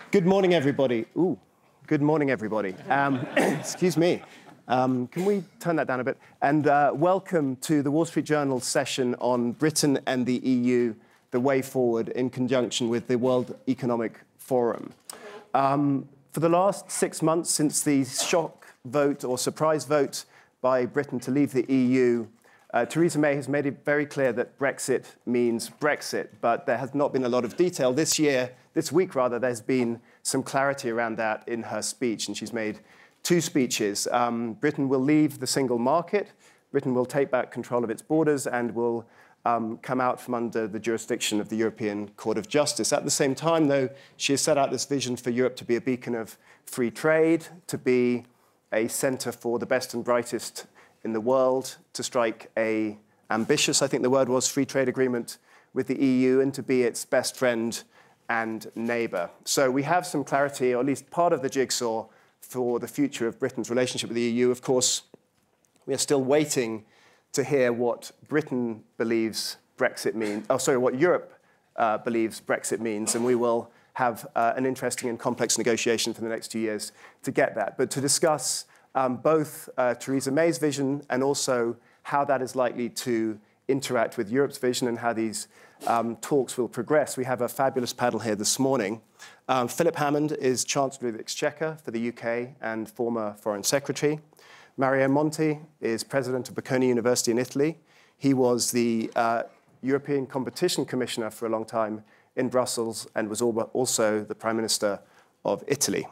Good morning, everybody. Ooh, good morning, everybody. Excuse me. Can we turn that down a bit? And welcome to the Wall Street Journal session on Britain and the EU, the way forward, in conjunction with the World Economic Forum. For the last 6 months, since the shock vote or surprise vote by Britain to leave the EU, Theresa May has made it very clear that Brexit means Brexit, but there has not been a lot of detail. This week, there's been some clarity around that in her speech, and she's made 2 speeches. Britain will leave the single market, Britain will take back control of its borders, and will come out from under the jurisdiction of the European Court of Justice. At the same time, though, she has set out this vision for Europe to be a beacon of free trade, to be a centre for the best and brightest in the world, to strike a ambitious, I think the word was, free trade agreement with the EU, and to be its best friend and neighbour. So we have some clarity, or at least part of the jigsaw, for the future of Britain's relationship with the EU. Of course, we are still waiting to hear what Britain believes Brexit means, what Europe believes Brexit means, and we will have an interesting and complex negotiation for the next 2 years to get that. But to discuss both Theresa May's vision and also how that is likely to interact with Europe's vision and how these talks will progress, we have a fabulous panel here this morning. Philip Hammond is Chancellor of the Exchequer for the UK and former Foreign Secretary. Mario Monti is President of Bocconi University in Italy. He was the European Competition Commissioner for a long time in Brussels and was also the Prime Minister of Italy.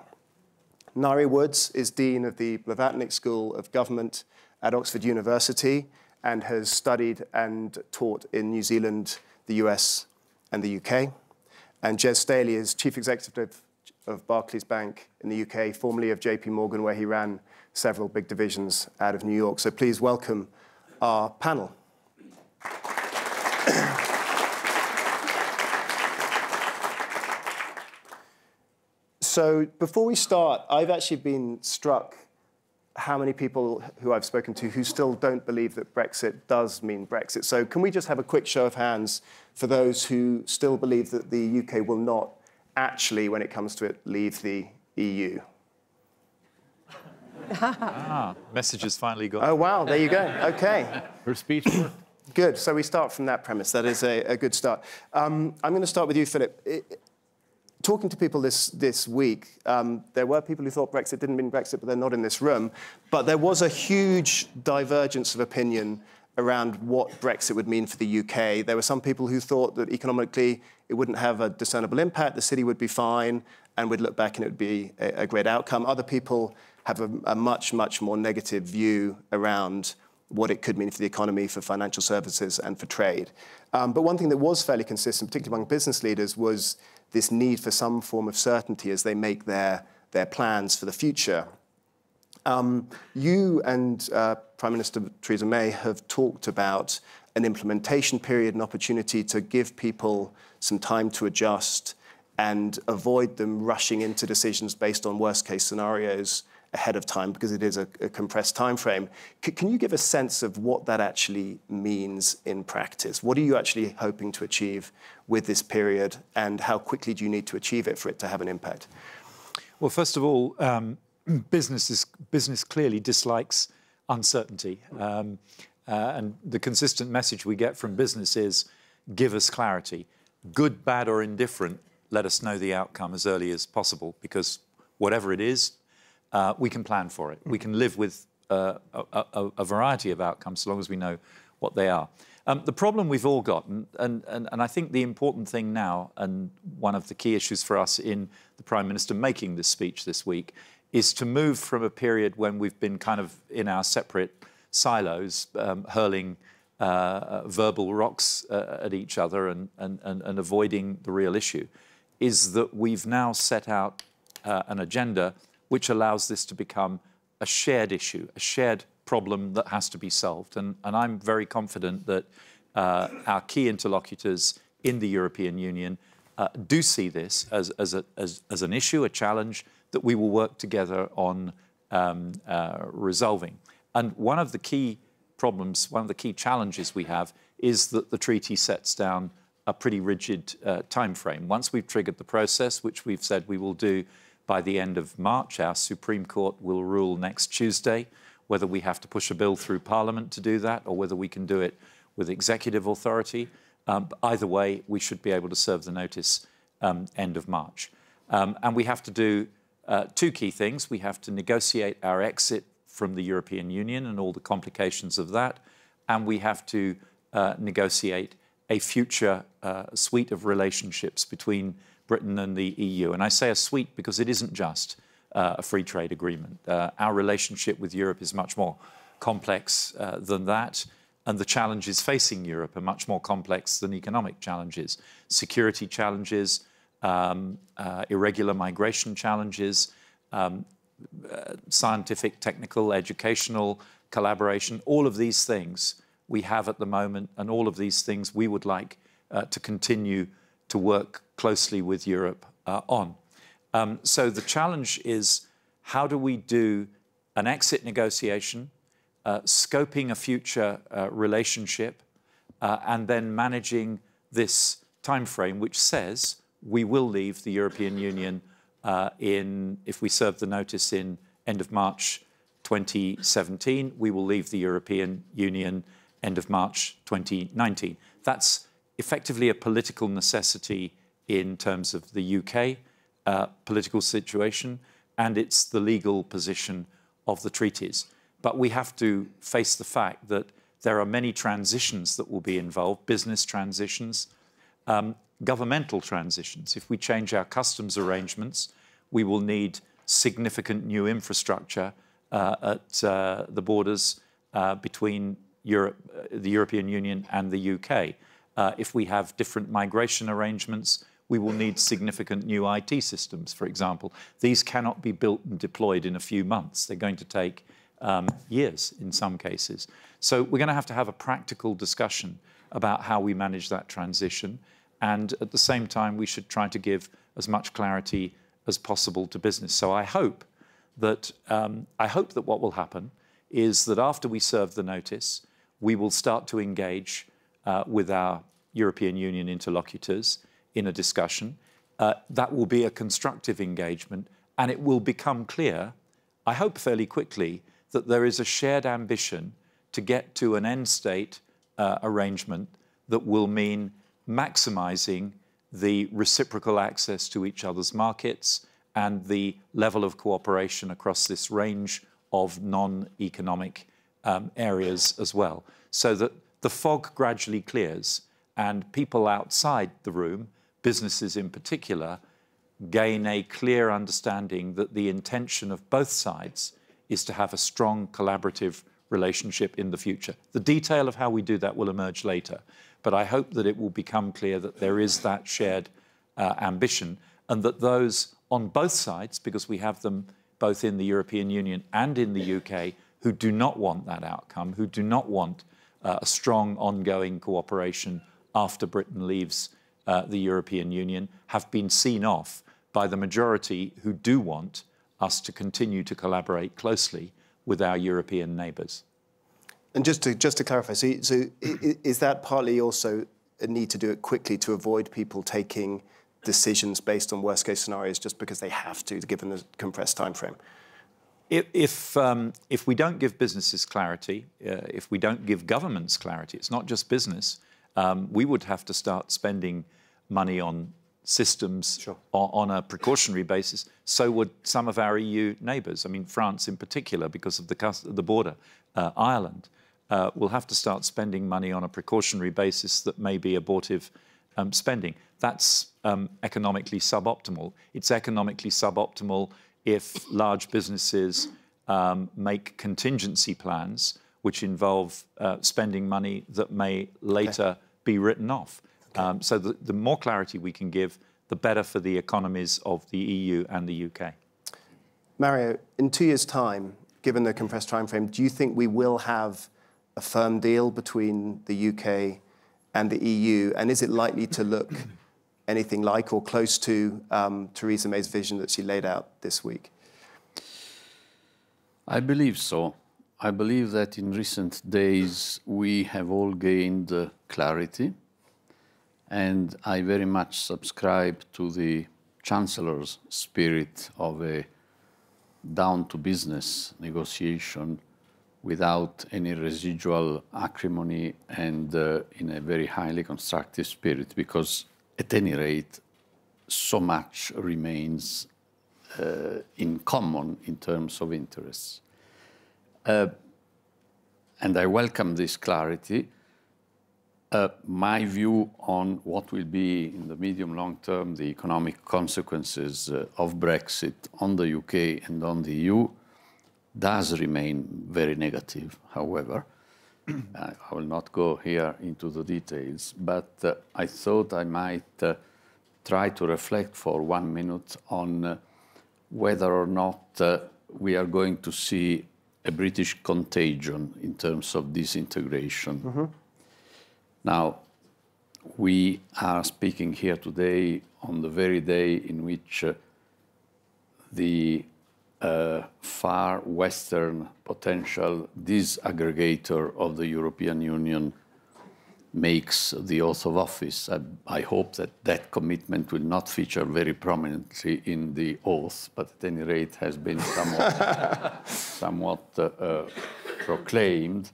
Ngaire Woods is Dean of the Blavatnik School of Government at Oxford University and has studied and taught in New Zealand, the US, and the UK. And Staley is Chief Executive of Barclays Bank in the UK, formerly of JP Morgan, where he ran several big divisions out of New York. So please welcome our panel. So before we start, I've actually been struck how many people who I've spoken to who still don't believe that Brexit does mean Brexit. So can we just have a quick show of hands for those who still believe that the UK will not actually, when it comes to it, leave the EU? Message has finally got. Oh, wow, there you go. OK. Her speech worked. Good. So we start from that premise. That is a good start. I'm going to start with you, Philip. Talking to people this week, there were people who thought Brexit didn't mean Brexit, but they're not in this room. But there was a huge divergence of opinion around what Brexit would mean for the UK. There were some people who thought that economically it wouldn't have a discernible impact, the city would be fine, and we'd look back and it would be a great outcome. Other people have a much, much more negative view around what it could mean for the economy, for financial services, and for trade. But one thing that was fairly consistent, particularly among business leaders, was this need for some form of certainty as they make their plans for the future. You and Prime Minister Theresa May have talked about an implementation period, an opportunity to give people some time to adjust and avoid them rushing into decisions based on worst-case scenarios ahead of time, because it is a compressed time frame. Can you give a sense of what that actually means in practice? What are you actually hoping to achieve with this period, and how quickly do you need to achieve it for it to have an impact? Well, first of all, business clearly dislikes uncertainty. And the consistent message we get from business is, give us clarity. Good, bad, or indifferent, let us know the outcome as early as possible, because whatever it is, we can plan for it. We can live with a variety of outcomes so long as we know what they are. The problem we've all got, and I think the important thing now, and one of the key issues for us in the Prime Minister making this speech this week, is to move from a period when we've been kind of in our separate silos, hurling verbal rocks at each other and avoiding the real issue, is that we've now set out an agenda which allows this to become a shared issue, a shared problem that has to be solved. And I'm very confident that our key interlocutors in the European Union do see this as an issue, a challenge that we will work together on resolving. And one of the key problems, one of the key challenges we have is that the treaty sets down a pretty rigid time frame. Once we've triggered the process, which we've said we will do by the end of March, our Supreme Court will rule next Tuesday whether we have to push a bill through Parliament to do that or whether we can do it with executive authority. Either way, we should be able to serve the notice end of March. And we have to do two key things. We have to negotiate our exit from the European Union and all the complications of that, and we have to negotiate a future suite of relationships between Britain and the EU. And I say a suite because it isn't just a free trade agreement. Our relationship with Europe is much more complex than that, and the challenges facing Europe are much more complex than economic challenges. Security challenges, irregular migration challenges, scientific, technical, educational collaboration, all of these things we have at the moment, and all of these things we would like to continue to work closely with Europe on. So the challenge is, how do we do an exit negotiation, scoping a future relationship, and then managing this time frame which says we will leave the European Union if we serve the notice in end of March 2017, we will leave the European Union end of March 2019. That's effectively a political necessity in terms of the UK political situation, and it's the legal position of the treaties. But we have to face the fact that there are many transitions that will be involved, business transitions, governmental transitions. If we change our customs arrangements, we will need significant new infrastructure at the borders between Europe, the European Union and the UK. If we have different migration arrangements, we will need significant new IT systems, for example. These cannot be built and deployed in a few months. They're going to take years in some cases. So we're going to have a practical discussion about how we manage that transition. And at the same time, we should try to give as much clarity as possible to business. So I hope that what will happen is that after we serve the notice, we will start to engage with our European Union interlocutors in a discussion. That will be a constructive engagement, and it will become clear, I hope fairly quickly, that there is a shared ambition to get to an end state arrangement that will mean maximising the reciprocal access to each other's markets and the level of cooperation across this range of non-economic areas as well, so that the fog gradually clears and people outside the room, businesses in particular, gain a clear understanding that the intention of both sides is to have a strong collaborative relationship in the future. The detail of how we do that will emerge later, but I hope that it will become clear that there is that shared ambition, and that those on both sides, because we have them both in the European Union and in the UK, who do not want that outcome, who do not want a strong ongoing cooperation after Britain leaves the European Union, have been seen off by the majority who do want us to continue to collaborate closely with our European neighbours. And just to clarify, so is that partly also a need to do it quickly to avoid people taking decisions based on worst-case scenarios just because they have to, given the compressed time frame? If we don't give businesses clarity, if we don't give governments clarity, it's not just business, we would have to start spending money on systems on a precautionary basis. So would some of our EU neighbours. I mean, France in particular, because of the border, Ireland, will have to start spending money on a precautionary basis that may be abortive spending. That's economically suboptimal. It's economically suboptimal if large businesses make contingency plans which involve spending money that may later be written off. So the more clarity we can give, the better for the economies of the EU and the UK. Mario, in 2 years' time, given the compressed timeframe, do you think we will have a firm deal between the UK and the EU? And is it likely to look anything like or close to Theresa May's vision that she laid out this week? I believe so. I believe that in recent days we have all gained clarity, and I very much subscribe to the Chancellor's spirit of a down-to-business negotiation without any residual acrimony and in a very highly constructive spirit, because at any rate, so much remains in common in terms of interests. And I welcome this clarity. My view on what will be in the medium-long term the economic consequences of Brexit on the UK and on the EU does remain very negative, however. I will not go here into the details, but I thought I might try to reflect for 1 minute on whether or not we are going to see a British contagion in terms of disintegration. Mm-hmm. Now, we are speaking here today on the very day in which the far western potential disaggregator of the European Union makes the oath of office. I hope that that commitment will not feature very prominently in the oath, but at any rate has been somewhat proclaimed.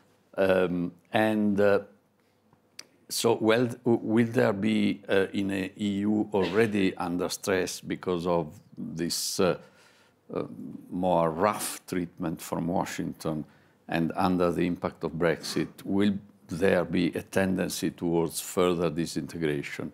So will there be in an EU already under stress because of this more rough treatment from Washington and under the impact of Brexit, will there be a tendency towards further disintegration?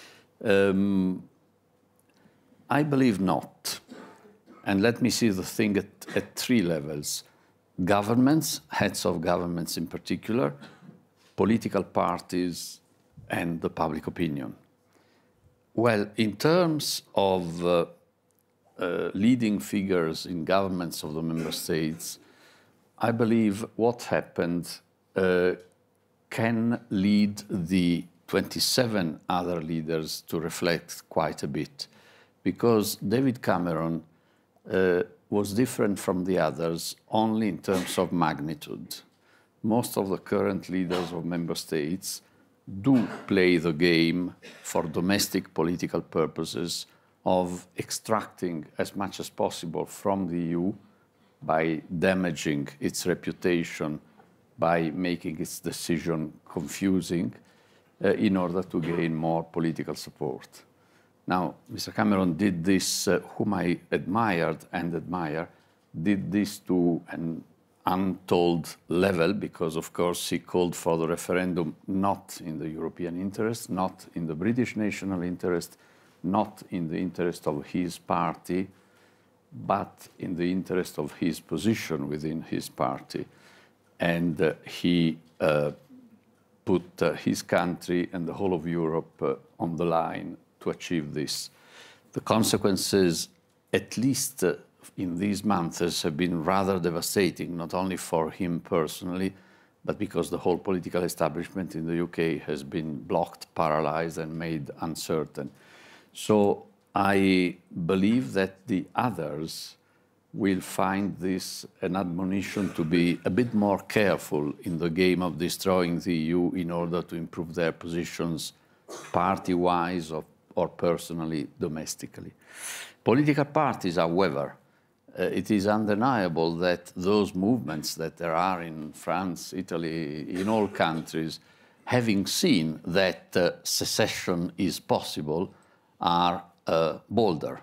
I believe not. And let me see the thing at 3 levels. Governments, heads of governments in particular, political parties, and the public opinion. Well, in terms of leading figures in governments of the member states, I believe what happened can lead the 27 other leaders to reflect quite a bit, because David Cameron was different from the others only in terms of magnitude. Most of the current leaders of member states do play the game for domestic political purposes of extracting as much as possible from the EU by damaging its reputation, by making its decision confusing, in order to gain more political support. Now, Mr. Cameron did this, whom I admired and admire, did this to an untold level, because of course he called for the referendum not in the European interest, not in the British national interest, not in the interest of his party, but in the interest of his position within his party. And he put his country and the whole of Europe on the line to achieve this. The consequences, at least in these months, have been rather devastating, not only for him personally, but because the whole political establishment in the UK has been blocked, paralyzed, and made uncertain. So I believe that the others will find this an admonition to be a bit more careful in the game of destroying the EU in order to improve their positions party-wise or personally, domestically. Political parties, however, it is undeniable that those movements that there are in France, Italy, in all countries, having seen that secession is possible, are bolder.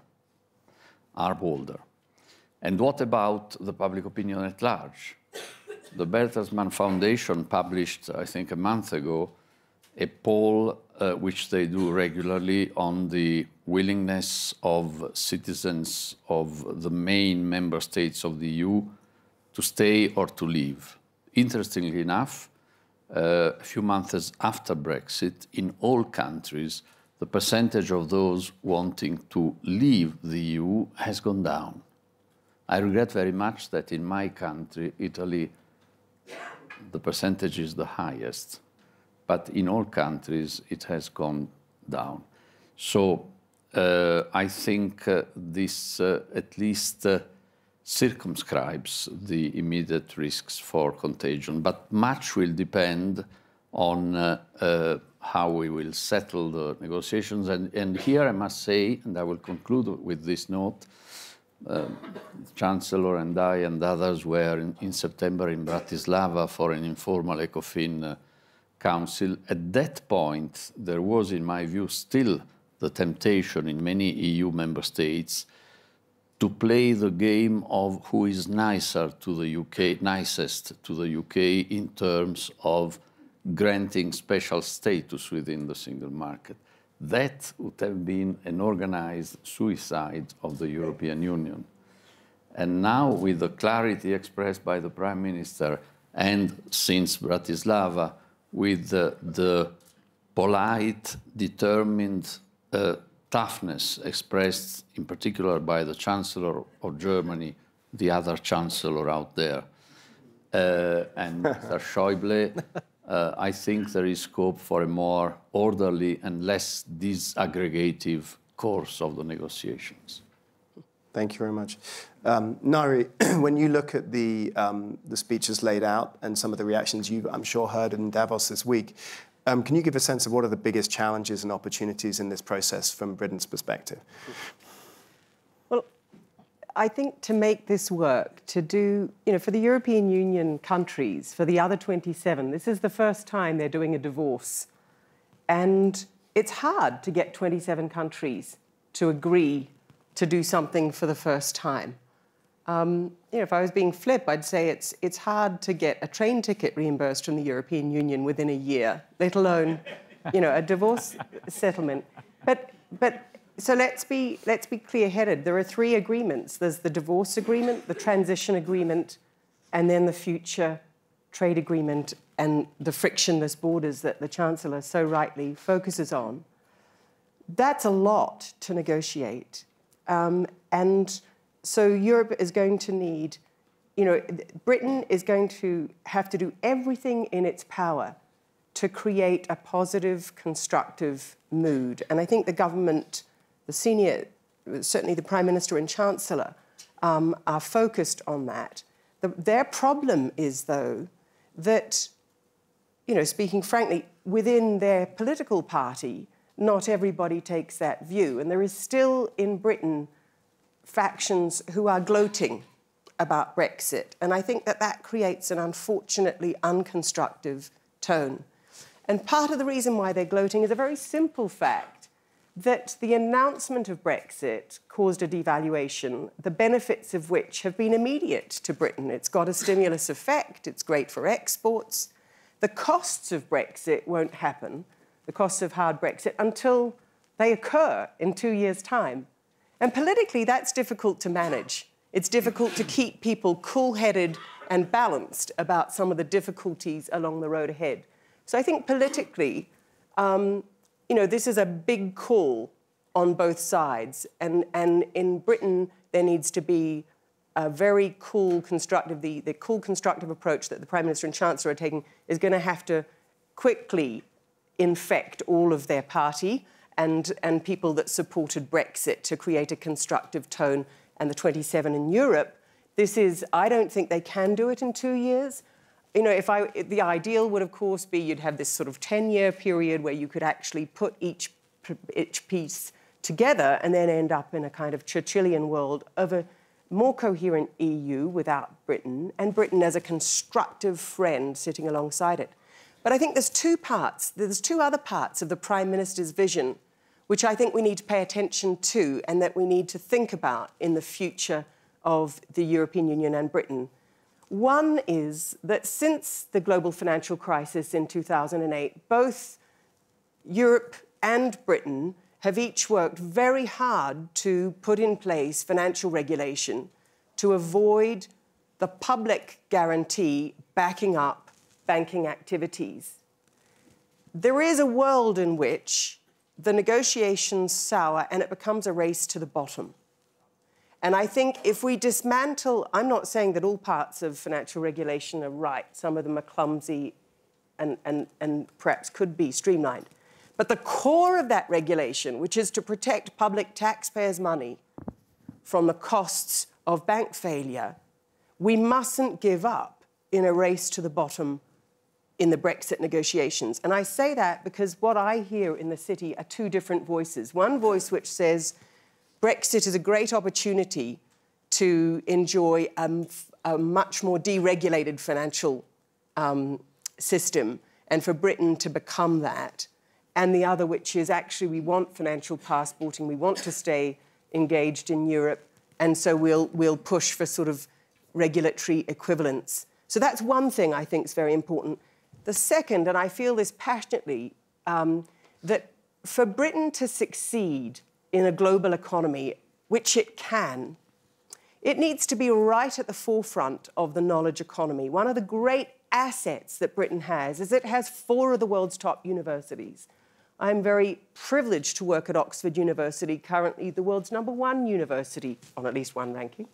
And what about the public opinion at large? The Bertelsmann Foundation published, I think a month ago, a poll which they do regularly on the willingness of citizens of the main member states of the EU to stay or to leave. Interestingly enough, a few months after Brexit, in all countries, the percentage of those wanting to leave the EU has gone down. I regret very much that in my country, Italy, the percentage is the highest. But in all countries, it has gone down. So I think this at least circumscribes the immediate risks for contagion. But much will depend on how we will settle the negotiations. And here I must say, and I will conclude with this note, Chancellor and I and others were in September in Bratislava for an informal ECOFIN Council. At that point, there was, in my view, still the temptation in many EU member states to play the game of who is nicer to the UK, nicest to the UK in terms of granting special status within the single market. That would have been an organized suicide of the European Union. And now, with the clarity expressed by the Prime Minister, and since Bratislava, with the polite, determined toughness expressed in particular by the Chancellor of Germany, the other Chancellor out there, and Mr. Schäuble, I think there is scope for a more orderly and less disaggregative course of the negotiations. Thank you very much. Ngaire, when you look at the speeches laid out and some of the reactions you've, I'm sure, heard in Davos this week, can you give a sense of what are the biggest challenges and opportunities in this process from Britain's perspective? Well, I think to make this work, to do, for the European Union countries, for the other 27, this is the first time they're doing a divorce. And it's hard to get 27 countries to agree to do something for the first time. If I was being flip, I'd say it's hard to get a train ticket reimbursed from the European Union within a year, let alone, a divorce settlement. But so let's be clear-headed. There are 3 agreements. There's the divorce agreement, the transition agreement, and then the future trade agreement and the frictionless borders that the Chancellor so rightly focuses on. That's a lot to negotiate. And so Europe is going to need, Britain is going to have to do everything in its power to create a positive, constructive mood. And I think the government, the senior, certainly the Prime Minister and Chancellor, are focused on that. Their problem is, though, that, speaking frankly, within their political party, not everybody takes that view. And there is still in Britain factions who are gloating about Brexit. And I think that creates an unfortunately unconstructive tone. And part of the reason why they're gloating is a very simple fact, that the announcement of Brexit caused a devaluation, the benefits of which have been immediate to Britain. It's got a stimulus effect, it's great for exports. The costs of Brexit won't happen, the costs of hard Brexit, until they occur in 2 years' time. And politically, that's difficult to manage. It's difficult to keep people cool-headed and balanced about some of the difficulties along the road ahead. So I think politically, this is a big call on both sides. And in Britain, there needs to be a very cool, constructive, the cool, constructive approach that the Prime Minister and Chancellor are taking is going to have to quickly infect all of their party and people that supported Brexit to create a constructive tone, and the 27 in Europe. I don't think they can do it in 2 years. The ideal would, of course, be you'd have this sort of 10-year period where you could actually put each piece together and then end up in a kind of Churchillian world of a more coherent EU without Britain, and Britain as a constructive friend sitting alongside it. But I think there's 2 parts. There's 2 other parts of the Prime Minister's vision which I think we need to pay attention to and that we need to think about in the future of the European Union and Britain. One is that since the global financial crisis in 2008, both Europe and Britain have each worked very hard to put in place financial regulation to avoid the public guarantee backing up banking activities. There is a world in which the negotiations sour and it becomes a race to the bottom. And I think if we dismantle, I'm not saying that all parts of financial regulation are right. Some of them are clumsy and perhaps could be streamlined. But the core of that regulation, which is to protect public taxpayers' money from the costs of bank failure, we mustn't give up in a race to the bottom in the Brexit negotiations. And I say that because what I hear in the city are two different voices. One voice which says Brexit is a great opportunity to enjoy a much more deregulated financial system and for Britain to become that. And the other, which is actually we want financial passporting, we want to stay engaged in Europe, and so we'll push for sort of regulatory equivalence. So that's one thing I think is very important. The second, and I feel this passionately, that for Britain to succeed in a global economy, which it can, it needs to be right at the forefront of the knowledge economy. One of the great assets that Britain has is it has 4 of the world's top universities. I'm very privileged to work at Oxford University, currently the world's #1 university, on at least one ranking.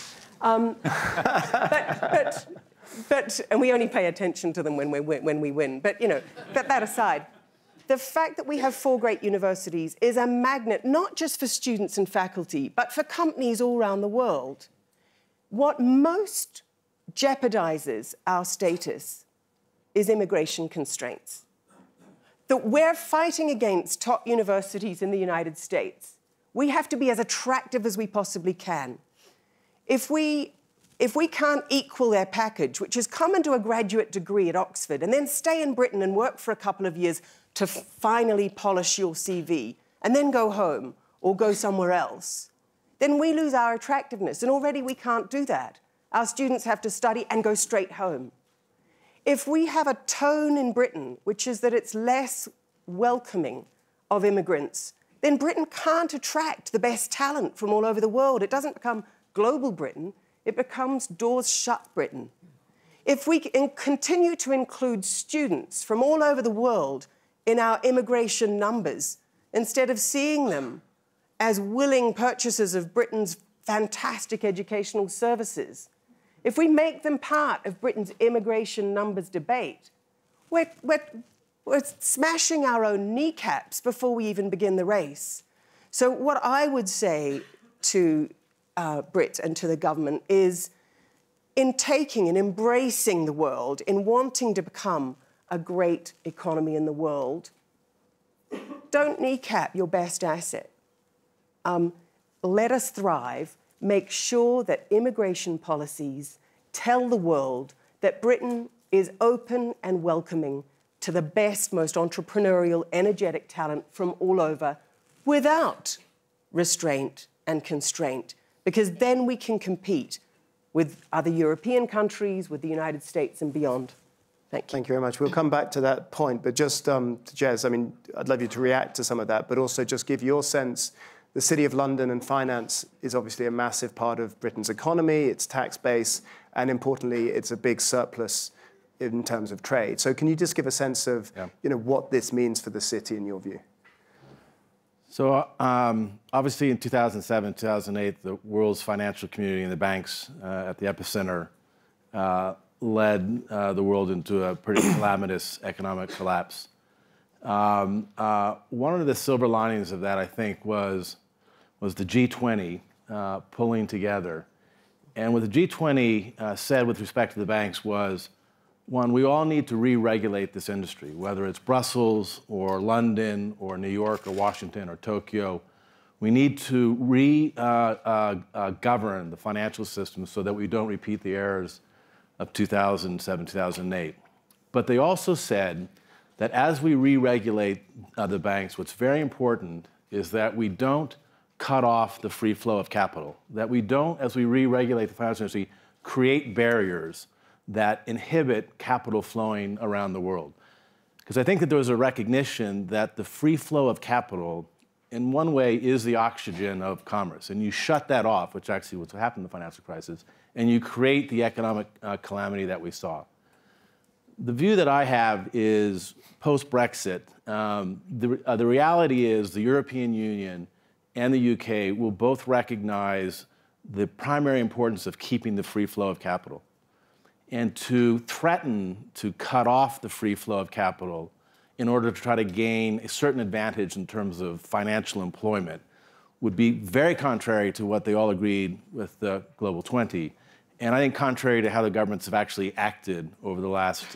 And we only pay attention to them when we win. But, you know, that aside, the fact that we have 4 great universities is a magnet, not just for students and faculty, but for companies all around the world. What most jeopardizes our status is immigration constraints. That we're fighting against top universities in the United States. We have to be as attractive as we possibly can. If we can't equal their package, which is come and do a graduate degree at Oxford and then stay in Britain and work for a couple of years to finally polish your CV and then go home or go somewhere else, then we lose our attractiveness. And already we can't do that. Our students have to study and go straight home. If we have a tone in Britain, which is that it's less welcoming of immigrants, then Britain can't attract the best talent from all over the world. It doesn't become global Britain, it becomes doors shut Britain. If we continue to include students from all over the world in our immigration numbers, instead of seeing them as willing purchasers of Britain's fantastic educational services, if we make them part of Britain's immigration numbers debate, we're smashing our own kneecaps before we even begin the race. So what I would say to Brit and to the government is, in taking and embracing the world, in wanting to become a great economy in the world, don't kneecap your best asset. Let us thrive. Make sure that immigration policies tell the world that Britain is open and welcoming to the best, most entrepreneurial, energetic talent from all over without restraint and constraint, because then we can compete with other European countries, with the United States and beyond. Thank you. Thank you very much. We'll come back to that point, but just to Jez, I mean, I'd love you to react to some of that, but also just give your sense. The City of London and finance is obviously a massive part of Britain's economy, its tax base, and importantly, it's a big surplus in terms of trade. So can you just give a sense of what this means for the city in your view? So obviously in 2007, 2008, the world's financial community and the banks at the epicenter led the world into a pretty calamitous economic collapse. One of the silver linings of that, I think, was the G20 pulling together. And what the G20 said with respect to the banks was, one, we all need to re-regulate this industry, whether it's Brussels or London or New York or Washington or Tokyo. We need to govern the financial system so that we don't repeat the errors of 2007, 2008. But they also said that as we re-regulate the banks, what's very important is that we don't cut off the free flow of capital, that we don't, as we re-regulate the financial industry, create barriers that inhibit capital flowing around the world. Because I think that there was a recognition that the free flow of capital, in one way, is the oxygen of commerce. And you shut that off, which actually was what happened in the financial crisis, and you create the economic calamity that we saw. The view that I have is post-Brexit, the reality is the European Union and the UK will both recognize the primary importance of keeping the free flow of capital. And to threaten to cut off the free flow of capital in order to try to gain a certain advantage in terms of financial employment would be very contrary to what they all agreed with the Global 20. And I think contrary to how the governments have actually acted over the last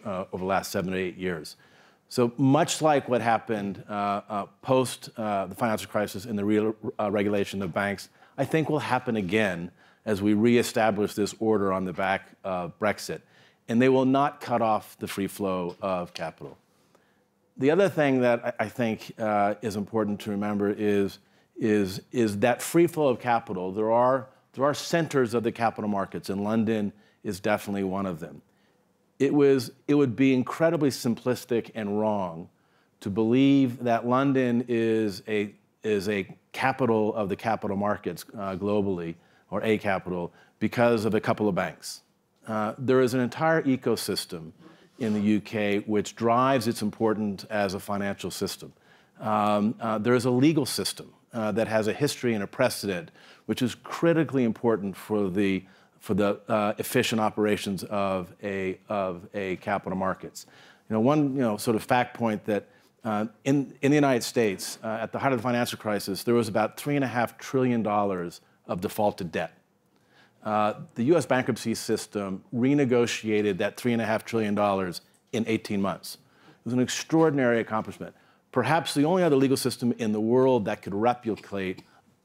over the last 7 to 8 years. So much like what happened post the financial crisis in the regulation of banks, I think will happen again as we reestablish this order on the back of Brexit. And they will not cut off the free flow of capital. The other thing that I think is important to remember is that free flow of capital. There are centers of the capital markets, and London is definitely one of them. It would be incredibly simplistic and wrong to believe that London is a capital of the capital markets globally, or a capital, because of a couple of banks. There is an entire ecosystem in the UK which drives its importance as a financial system. There is a legal system that has a history and a precedent, which is critically important for the efficient operations of a capital markets. One sort of fact point that in the United States, at the height of the financial crisis, there was about $3.5 trillion of defaulted debt. The U.S. bankruptcy system renegotiated that $3.5 trillion in 18 months. It was an extraordinary accomplishment. Perhaps the only other legal system in the world that could replicate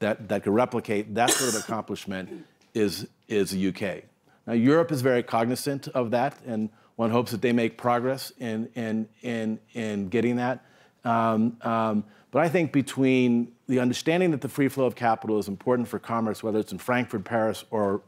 that sort of accomplishment is the UK. Now, Europe is very cognizant of that, and one hopes that they make progress in getting that. But I think between the understanding that the free flow of capital is important for commerce, whether it's in Frankfurt, Paris, or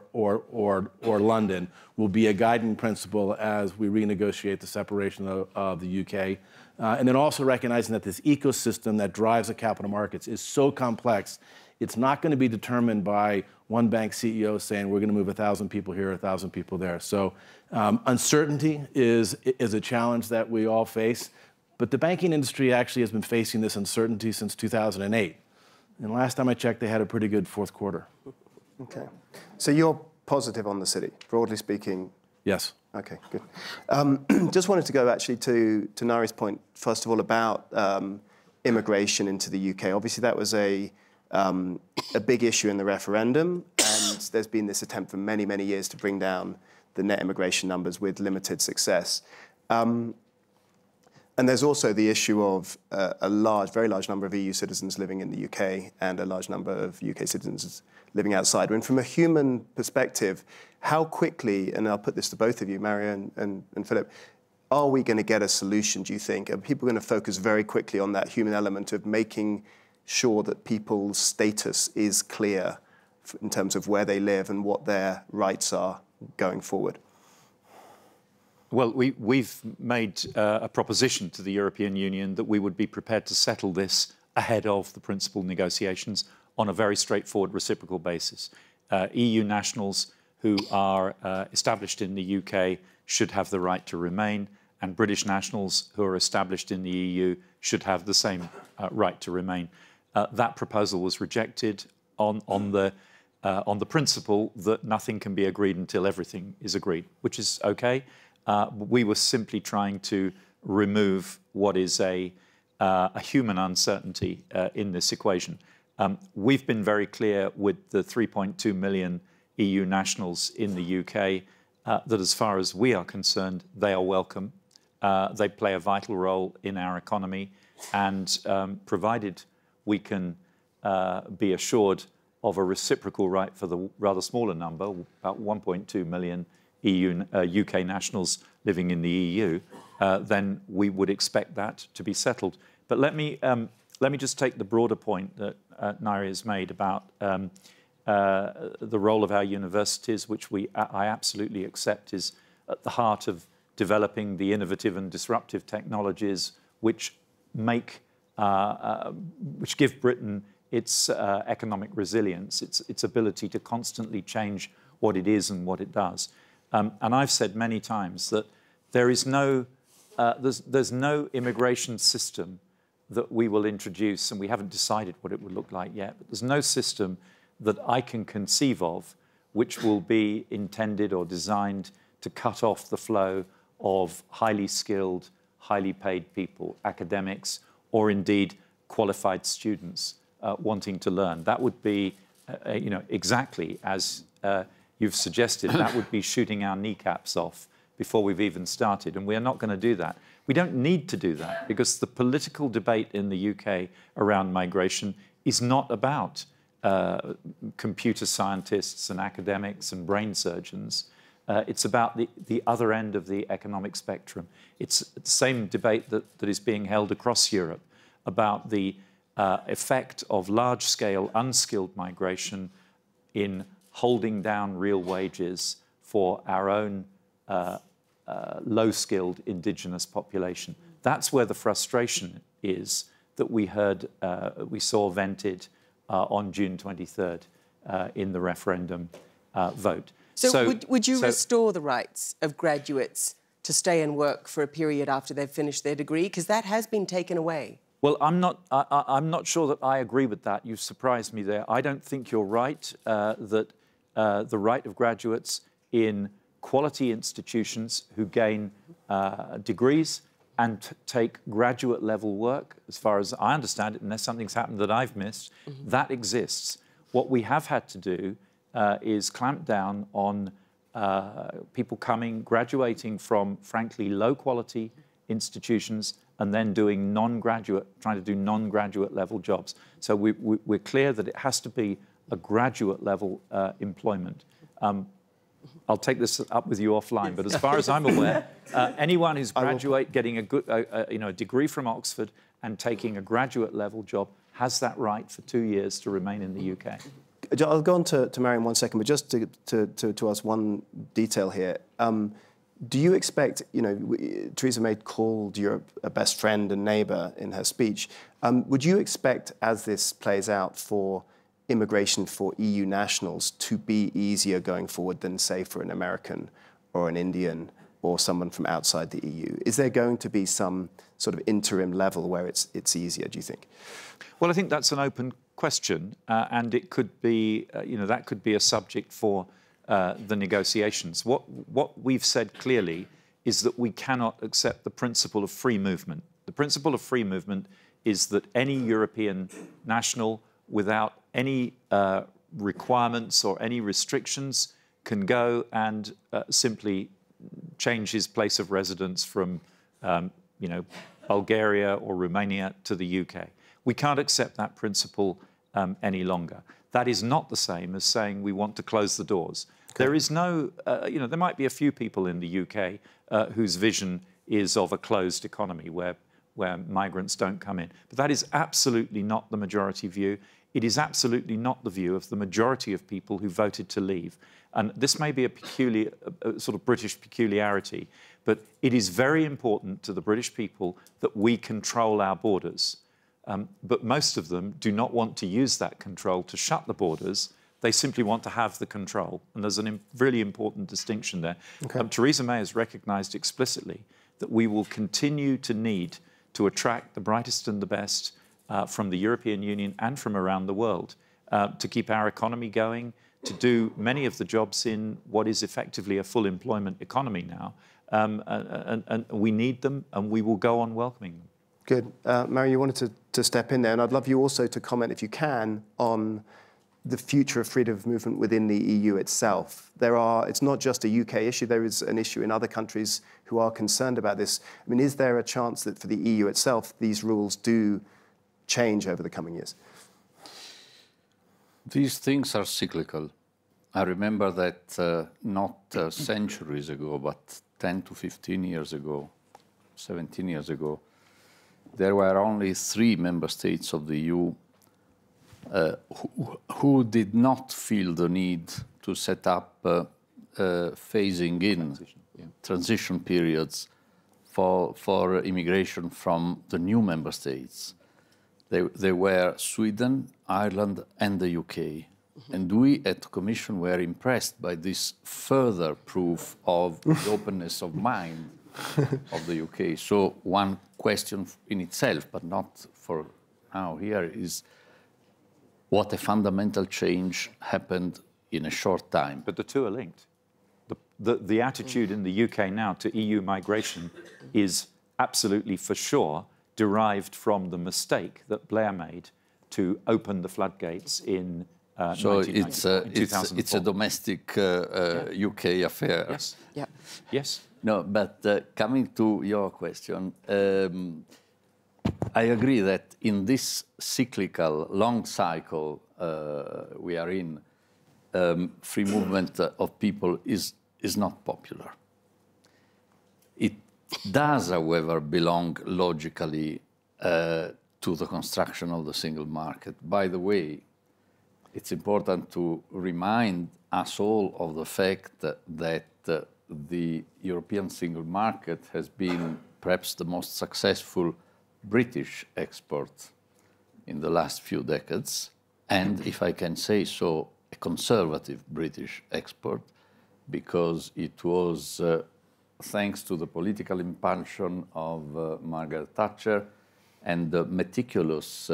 London, will be a guiding principle as we renegotiate the separation of the UK. And then also recognizing that this ecosystem that drives the capital markets is so complex, it's not going to be determined by one bank CEO saying we're going to move 1,000 people here, 1,000 people there. So uncertainty is a challenge that we all face. But the banking industry actually has been facing this uncertainty since 2008. And last time I checked, they had a pretty good fourth quarter. Okay. So you're positive on the city, broadly speaking? Yes. Okay, good. Just wanted to go actually to Ngaire's point, first of all, about immigration into the UK. Obviously, that was a big issue in the referendum, and there's been this attempt for many, many years to bring down the net immigration numbers with limited success. And there's also the issue of a very large number of EU citizens living in the UK and a large number of UK citizens living outside. And from a human perspective, how quickly, and I'll put this to both of you, Mario and Philip, are we going to get a solution, do you think? Are people going to focus very quickly on that human element of making sure that people's status is clear in terms of where they live and what their rights are going forward? Well, we've made a proposition to the European Union that we would be prepared to settle this ahead of the principal negotiations on a very straightforward reciprocal basis. EU nationals who are established in the UK should have the right to remain, and British nationals who are established in the EU should have the same right to remain. That proposal was rejected on the principle that nothing can be agreed until everything is agreed, which is okay. We were simply trying to remove what is a human uncertainty in this equation. We've been very clear with the 3.2 million EU nationals in the UK that as far as we are concerned, they are welcome. They play a vital role in our economy, and provided we can be assured of a reciprocal right for the rather smaller number, about 1.2 million UK nationals living in the EU, then we would expect that to be settled. But let me just take the broader point that Ngaire has made about the role of our universities, which I absolutely accept is at the heart of developing the innovative and disruptive technologies which give Britain its economic resilience, its ability to constantly change what it is and what it does. And I've said many times that there is there's no immigration system that we will introduce, and we haven't decided what it would look like yet, but there's no system that I can conceive of which will be intended or designed to cut off the flow of highly skilled, highly paid people, academics, or indeed qualified students wanting to learn. That would be, exactly as you've suggested, that would be shooting our kneecaps off before we've even started, and we are not going to do that. We don't need to do that because the political debate in the UK around migration is not about computer scientists and academics and brain surgeons. It's about the other end of the economic spectrum. It's the same debate that is being held across Europe about the effect of large-scale unskilled migration in holding down real wages for our own low-skilled indigenous population. That's where the frustration is that we saw vented on June 23rd in the referendum vote. So would you restore the rights of graduates to stay and work for a period after they've finished their degree? Because that has been taken away. Well, I'm not sure that I agree with that. You've surprised me there. I don't think you're right that the right of graduates in quality institutions who gain degrees and take graduate level work, as far as I understand it, unless something's happened that I've missed, that exists. What we have had to do is clamp down on people graduating from, frankly, low-quality institutions and then doing trying to do non-graduate level jobs. So we're clear that it has to be a graduate level employment. I'll take this up with you offline, but as far as I'm aware, anyone who's getting a degree from Oxford and taking a graduate level job has that right for 2 years to remain in the UK. I'll go on to Mary in 1 second, but just to ask one detail here. Do you expect, Theresa May called Europe a best friend and neighbour in her speech. Would you expect, as this plays out, for immigration for EU nationals to be easier going forward than, say, for an American or an Indian or someone from outside the EU? Is there going to be some sort of interim level where it's easier, do you think? Well, I think that's an open question, and it could be, that could be a subject for the negotiations. What we've said clearly is that we cannot accept the principle of free movement. The principle of free movement is that any European national, without any requirements or any restrictions, can go and simply change his place of residence from, Bulgaria or Romania to the UK. We can't accept that principle any longer. That is not the same as saying we want to close the doors. Okay. There is no, there might be a few people in the UK whose vision is of a closed economy where migrants don't come in. But that is absolutely not the majority view. It is absolutely not the view of the majority of people who voted to leave. And this may be a sort of British peculiarity, but it is very important to the British people that we control our borders. But most of them do not want to use that control to shut the borders. They simply want to have the control. And there's a really important distinction there. Okay. Theresa May has recognised explicitly that we will continue to need to attract the brightest and the best from the European Union and from around the world to keep our economy going, to do many of the jobs in what is effectively a full employment economy now. And we need them, and we will go on welcoming them. Good. Mary, you wanted to step in there, and I'd love you also to comment, if you can, on the future of freedom of movement within the EU itself. It's not just a UK issue, there is an issue in other countries who are concerned about this. I mean, is there a chance that for the EU itself, these rules do change over the coming years? These things are cyclical. I remember that not centuries ago, but 10 to 15 years ago, 17 years ago, there were only 3 member states of the EU who did not feel the need to set up phasing in transition periods for immigration from the new member states. They were Sweden, Ireland, and the UK. Mm-hmm. And we at the Commission were impressed by this further proof of the openness of mind of the UK. So one question in itself, but not for now here, is what a fundamental change happened in a short time. But the two are linked. The attitude in the UK now to EU migration is absolutely for sure derived from the mistake that Blair made to open the floodgates in so it's a domestic UK affair. Yes. Yeah. Yes. No, but coming to your question, I agree that in this cyclical, long cycle we are in, free movement of people is not popular. It does, however, belong logically to the construction of the single market. By the way, it's important to remind us all of the fact that the European single market has been perhaps the most successful British export in the last few decades, and if I can say so, a conservative British export, because it was thanks to the political impulsion of Margaret Thatcher and the meticulous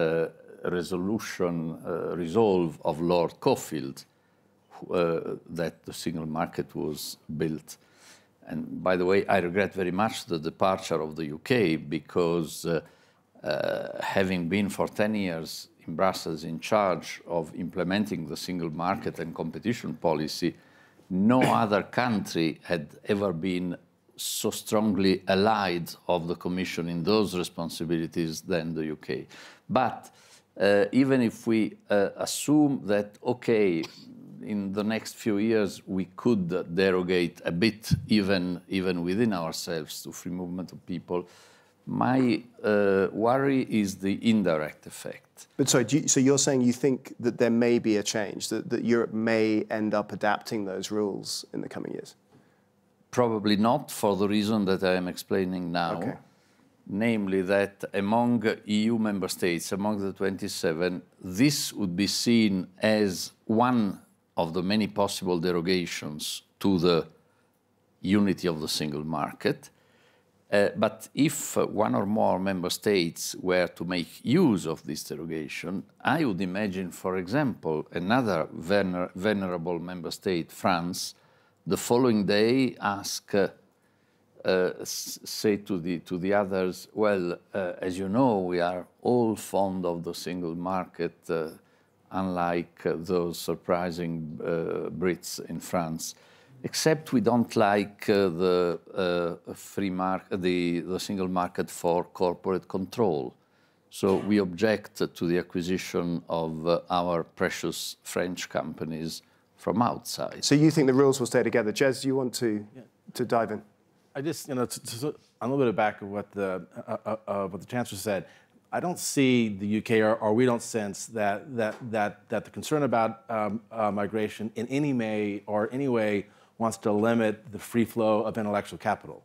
resolve of Lord Caulfield that the single market was built. And by the way, I regret very much the departure of the UK, because having been for 10 years in Brussels in charge of implementing the single market and competition policy, no other country had ever been so strongly allied of the Commission in those responsibilities than the UK. But even if we assume that, okay, in the next few years we could derogate a bit, even within ourselves, to free movement of people, my worry is the indirect effect. But sorry, so you're saying you think that there may be a change, that Europe may end up adapting those rules in the coming years? Probably not, for the reason that I am explaining now. Okay. Namely that among EU member states, among the 27, this would be seen as one of the many possible derogations to the unity of the single market. But if one or more member states were to make use of this derogation, I would imagine, for example, another venerable member state, France, the following day ask, say to the others, well, as you know, we are all fond of the single market, unlike those surprising Brits in France. Except we don't like the single market for corporate control. So we object to the acquisition of our precious French companies from outside. So you think the rules will stay together? Jez, do you want to dive in? I just, a little bit back of what the Chancellor said. I don't see the UK, or we don't sense that the concern about migration in any way wants to limit the free flow of intellectual capital.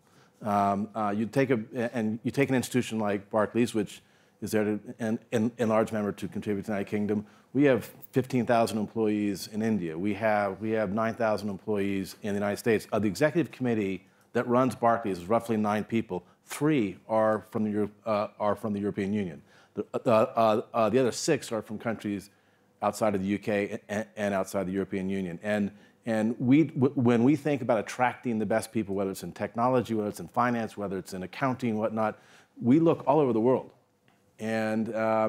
You take an institution like Barclays, which is there in large measure to contribute to the United Kingdom. We have 15,000 employees in India. We have 9,000 employees in the United States. Of the executive committee that runs Barclays is roughly 9 people. 3 are from the European Union. The other 6 are from countries outside of the UK and outside the European Union. And when we think about attracting the best people, whether it's in technology, whether it's in finance, whether it's in accounting, whatnot, we look all over the world. And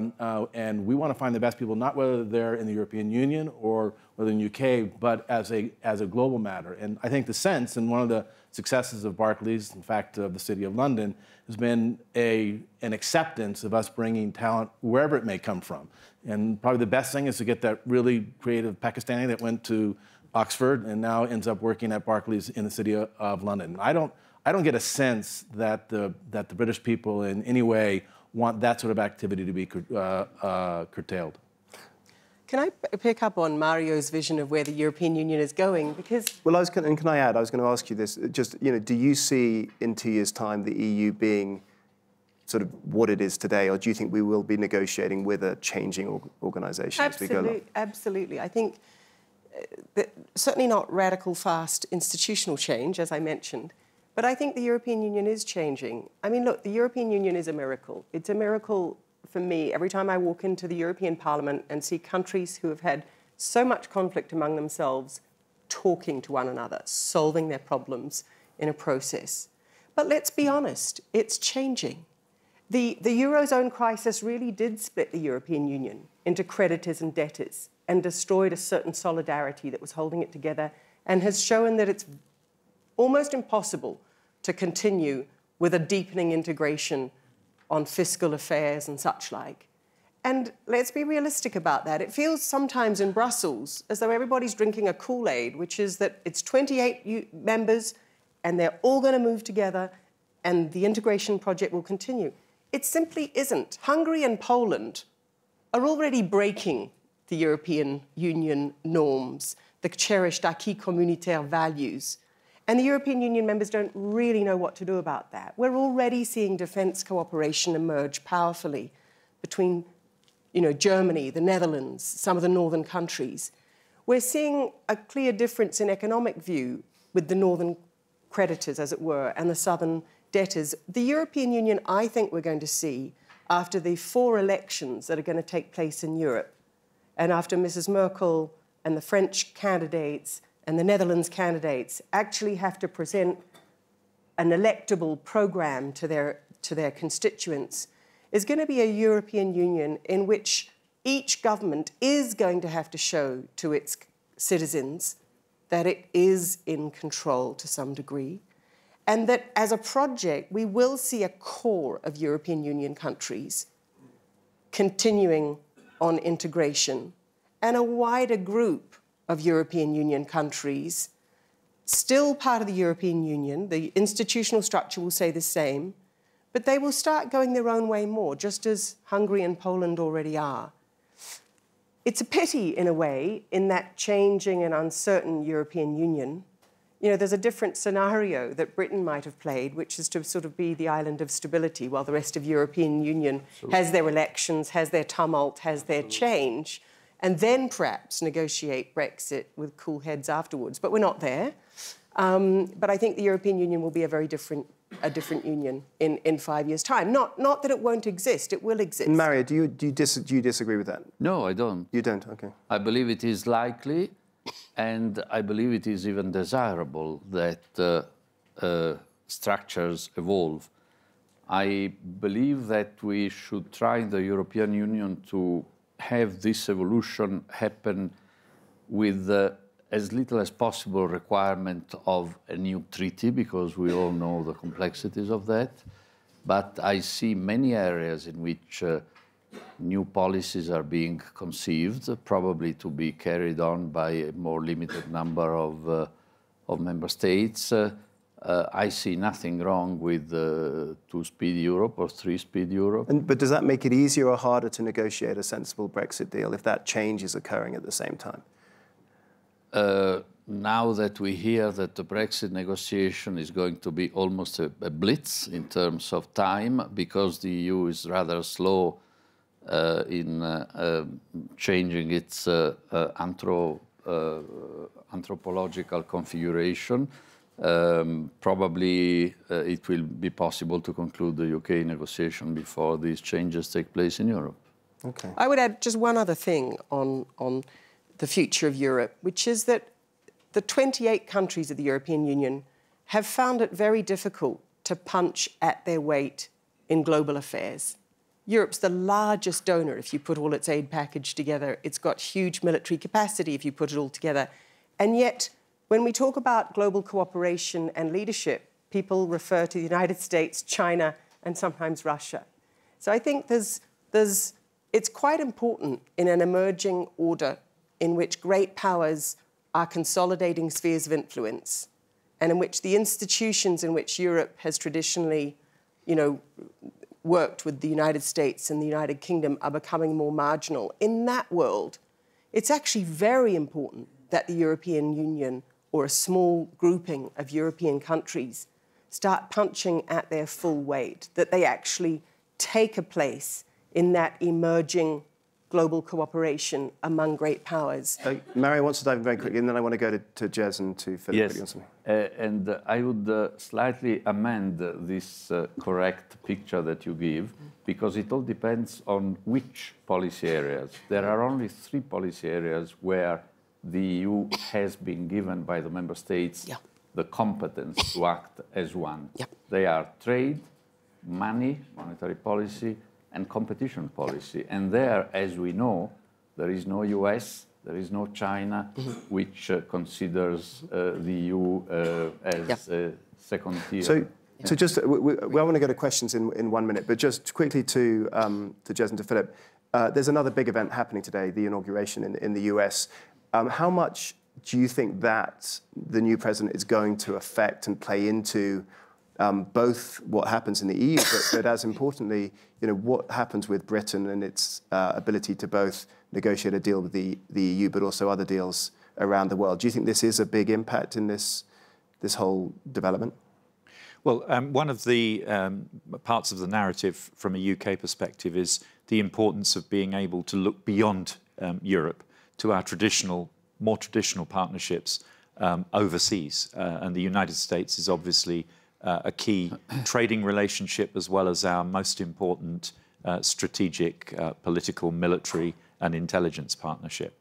we want to find the best people, not whether they're in the European Union or whether in the UK, but as a global matter. And I think the sense, and one of the successes of Barclays, in fact, of the City of London, has been an acceptance of us bringing talent wherever it may come from. And probably the best thing is to get that really creative Pakistani that went to Oxford and now ends up working at Barclays in the City of London. I don't get a sense that the British people in any way want that sort of activity to be curtailed. Can I pick up on Mario's vision of where the European Union is going? Because well, can I add? I was going to ask you this. Just do you see in 2 years' time the EU being sort of what it is today, or do you think we will be negotiating with a changing organisation as we go along? Absolutely. I think certainly not radical, fast institutional change, as I mentioned. But I think the European Union is changing. I mean, look, the European Union is a miracle. It's a miracle for me every time I walk into the European Parliament and see countries who have had so much conflict among themselves talking to one another, solving their problems in a process. But let's be honest, it's changing. The Eurozone crisis really did split the European Union into creditors and debtors and destroyed a certain solidarity that was holding it together, and has shown that it's almost impossible to continue with a deepening integration on fiscal affairs and such like. And let's be realistic about that. It feels sometimes in Brussels as though everybody's drinking a Kool-Aid, which is that it's 28 members and they're all going to move together and the integration project will continue. It simply isn't. Hungary and Poland are already breaking the European Union norms, the cherished acquis communautaire values. And the European Union members don't really know what to do about that. We're already seeing defence cooperation emerge powerfully between Germany, the Netherlands, some of the northern countries. We're seeing a clear difference in economic view with the northern creditors, as it were, and the southern debtors. The European Union, I think we're going to see, after the 4 elections that are going to take place in Europe, and after Mrs. Merkel and the French candidates and the Netherlands candidates actually have to present an electable programme to their constituents, is going to be a European Union in which each government is going to have to show to its citizens that it is in control to some degree, and that as a project, we will see a core of European Union countries continuing on integration, and a wider group of European Union countries still part of the European Union. The institutional structure will say the same, but they will start going their own way more, just as Hungary and Poland already are. It's a pity, in a way, in that changing and uncertain European Union. There's a different scenario that Britain might have played, which is to sort of be the island of stability while the rest of European Union has their elections, has their tumult, has their change, and then perhaps negotiate Brexit with cool heads afterwards. But we're not there. But I think the European Union will be a very different union in 5 years' time. Not that it won't exist, it will exist. Mario, do you disagree with that? No, I don't. You don't, okay. I believe it is likely, and I believe it is even desirable that structures evolve. I believe that we should try in the European Union to have this evolution happen with as little as possible requirement of a new treaty, because we all know the complexities of that. But I see many areas in which new policies are being conceived, probably to be carried on by a more limited number of member states. I see nothing wrong with two-speed Europe or three-speed Europe. But does that make it easier or harder to negotiate a sensible Brexit deal if that change is occurring at the same time? Now that we hear that the Brexit negotiation is going to be almost a blitz in terms of time, because the EU is rather slow in changing its anthropological configuration, probably it will be possible to conclude the UK negotiation before these changes take place in Europe. Okay. I would add just one other thing on the future of Europe, which is that the 28 countries of the European Union have found it very difficult to punch at their weight in global affairs. Europe's the largest donor if you put all its aid package together. It's got huge military capacity if you put it all together. And yet, when we talk about global cooperation and leadership, people refer to the United States, China, and sometimes Russia. So I think it's quite important in an emerging order in which great powers are consolidating spheres of influence, and in which the institutions in which Europe has traditionally, worked with the United States and the United Kingdom are becoming more marginal. In that world, it's actually very important that the European Union, or a small grouping of European countries, start punching at their full weight, that they actually take a place in that emerging global cooperation among great powers. Mario wants to dive in very quickly, and then I want to go to Jez and to Philip. Yes, and I would slightly amend this correct picture that you give, because it all depends on which policy areas. There are only 3 policy areas where the EU has been given by the member states the competence to act as one. They are trade, money, monetary policy, and competition policy. And there, as we know, there is no US, there is no China, which considers the EU as a second tier. So just, we want to go to questions in 1 minute, but just quickly to Jez and to Philip, there's another big event happening today, the inauguration in the US. How much do you think that the new president is going to affect and play into both what happens in the EU, but as importantly, what happens with Britain and its ability to both negotiate a deal with the EU, but also other deals around the world? Do you think this is a big impact in this whole development? Well, one of the parts of the narrative from a UK perspective is the importance of being able to look beyond Europe to our more traditional partnerships overseas. And the United States is obviously a key trading relationship, as well as our most important strategic, political, military and intelligence partnership.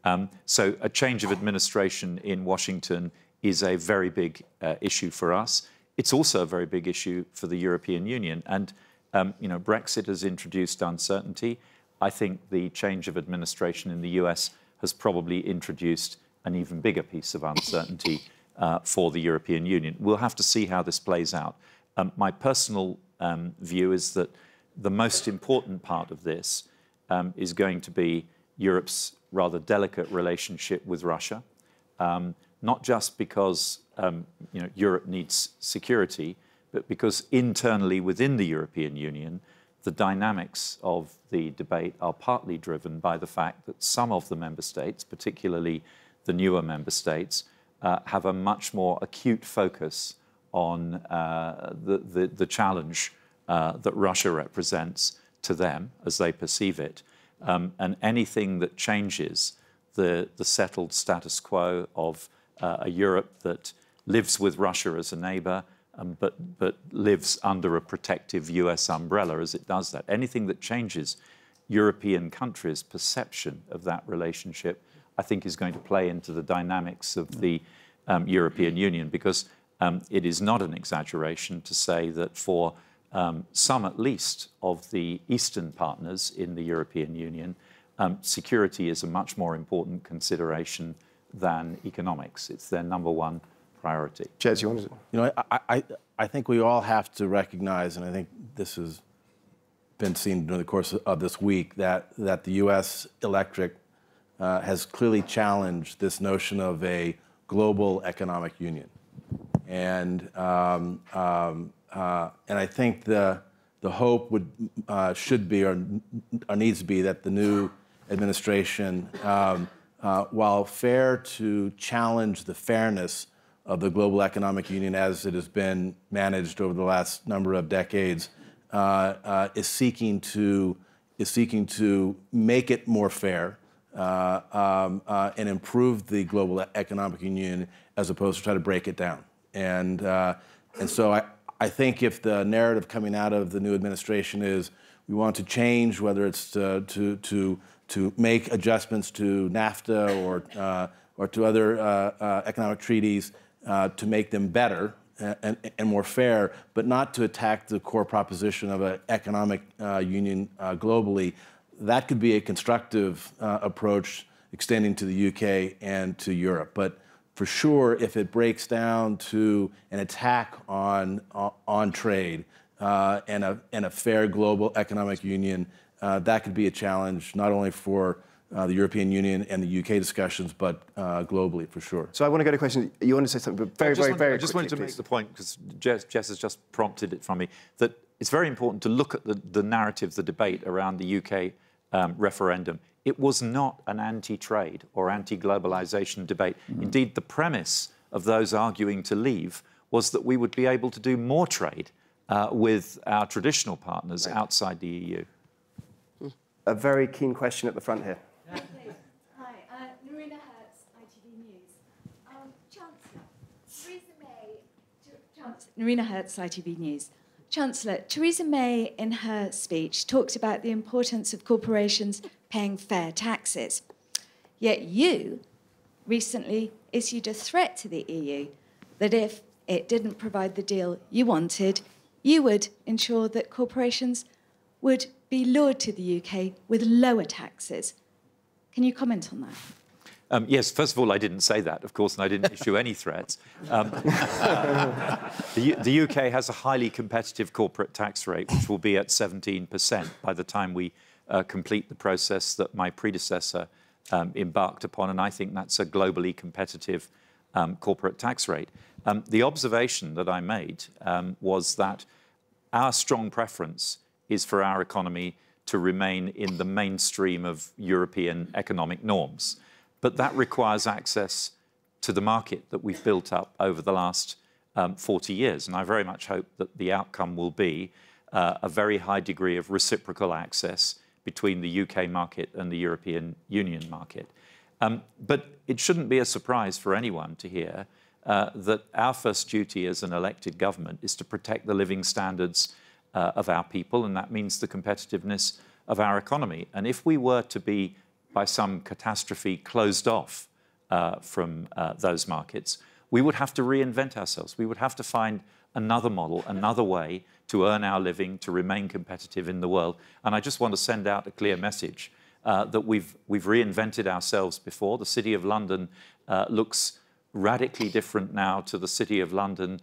So a change of administration in Washington is a very big issue for us. It's also a very big issue for the European Union. And Brexit has introduced uncertainty. I think the change of administration in the US has probably introduced an even bigger piece of uncertainty for the European Union. We'll have to see how this plays out. My personal view is that the most important part of this is going to be Europe's rather delicate relationship with Russia, not just because Europe needs security, but because internally within the European Union, the dynamics of the debate are partly driven by the fact that some of the member states, particularly the newer member states, have a much more acute focus on the challenge that Russia represents to them as they perceive it. And anything that changes the settled status quo of a Europe that lives with Russia as a neighbour, but lives under a protective US umbrella as it does that. Anything that changes European countries' perception of that relationship, I think, is going to play into the dynamics of the European Union, because it is not an exaggeration to say that for some, at least, of the Eastern partners in the European Union, security is a much more important consideration than economics. It's their number one priority. Jez, you wanted to... I think we all have to recognize, and I think this has been seen during the course of this week, that the U.S. electorate has clearly challenged this notion of a global economic union, and I think the hope should be or needs to be that the new administration, while fair to challenge the fairness of the global economic union as it has been managed over the last number of decades, is seeking to make it more fair and improve the global economic union as opposed to try to break it down. And so I think if the narrative coming out of the new administration is we want to change, whether it's to make adjustments to NAFTA or to other economic treaties to make them better and more fair, but not to attack the core proposition of an economic union globally, that could be a constructive approach extending to the UK and to Europe. But for sure, if it breaks down to an attack on trade and a fair global economic union, that could be a challenge not only for the European Union and the UK discussions, but globally, for sure. So I want to go to questions. You want to say something, but very I just wanted to make the point, because Jez has just prompted it from me, that it's very important to look at the narrative, the debate around the UK referendum. It was not an anti-trade or anti-globalisation debate. Indeed, the premise of those arguing to leave was that we would be able to do more trade with our traditional partners outside the EU. A very keen question at the front here. Hi, Narina Hertz, ITV News. Chancellor, Theresa May... Narina Hertz, ITV News. Chancellor, Theresa May, in her speech, talked about the importance of corporations paying fair taxes. Yet you recently issued a threat to the EU that if it didn't provide the deal you wanted, you would ensure that corporations would be lured to the UK with lower taxes. Can you comment on Yes, first of all, I didn't say that, of course, and I didn't issue any threats. The UK has a highly competitive corporate tax rate, which will be at 17% by the time we complete the process that my predecessor embarked upon, and I think that's a globally competitive corporate tax rate. The observation that I made was that our strong preference is for our economy to remain in the mainstream of European economic norms. But that requires access to the market that we've built up over the last 40 years. And I very much hope that the outcome will be a very high degree of reciprocal access between the UK market and the European Union market. But it shouldn't be a surprise for anyone to hear that our first duty as an elected government is to protect the living standards of our people, and that means the competitiveness of our economy. And if we were to be, by some catastrophe, closed off from those markets, we would have to reinvent ourselves. We would have to find another model, another way to earn our living, to remain competitive in the world. And I just want to send out a clear message that we've reinvented ourselves before. The City of London looks radically different now to the City of London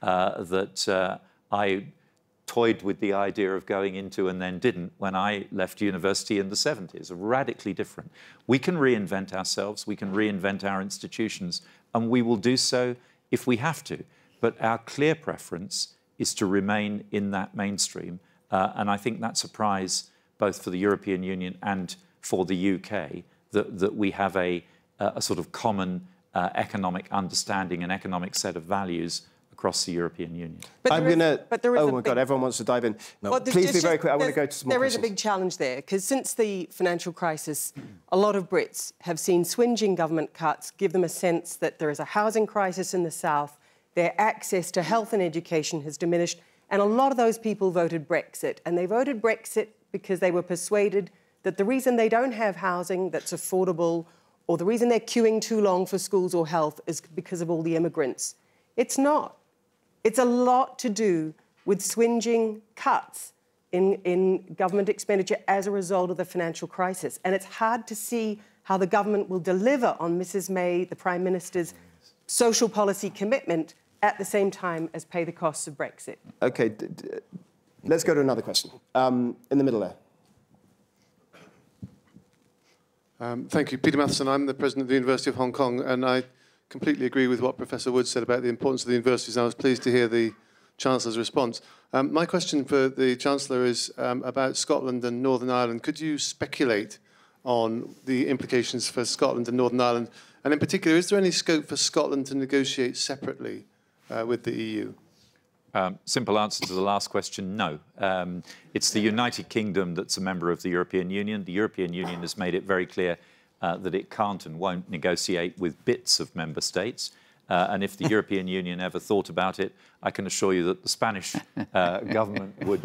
that I toyed with the idea of going into and then didn't when I left university in the 70s. Radically different. We can reinvent ourselves, we can reinvent our institutions, and we will do so if we have to. But our clear preference is to remain in that mainstream, and I think that's a prize both for the European Union and for the UK, that we have a sort of common economic understanding and economic set of values across the European Union. Oh my God, everyone wants to dive in. No, well, please be very quick. I want to go to some more questions. There is a big challenge there, because since the financial crisis, a lot of Brits have seen swingeing government cuts give them a sense that there is a housing crisis in the south, their access to health and education has diminished, and a lot of those people voted Brexit. And they voted Brexit because they were persuaded that the reason they don't have housing that's affordable, or the reason they're queuing too long for schools or health, is because of all the immigrants. It's not. It's a lot to do with swinging cuts in government expenditure as a result of the financial crisis. And it's hard to see how the government will deliver on Mrs May, the Prime Minister's social policy commitment, at the same time as pay the costs of Brexit. OK, let's go to another question. In the middle there. Thank you. Peter Matheson. I'm the president of the University of Hong Kong, and I completely agree with what Professor Wood said about the importance of the universities, and I was pleased to hear the Chancellor's response. My question for the Chancellor is about Scotland and Northern Ireland. Could you speculate on the implications for Scotland and Northern Ireland? And in particular, is there any scope for Scotland to negotiate separately with the EU? Simple answer to the last question, no. It's the United Kingdom that's a member of the European Union. The European Union has made it very clear that it can't and won't negotiate with bits of member states. And if the European Union ever thought about it, I can assure you that the Spanish government would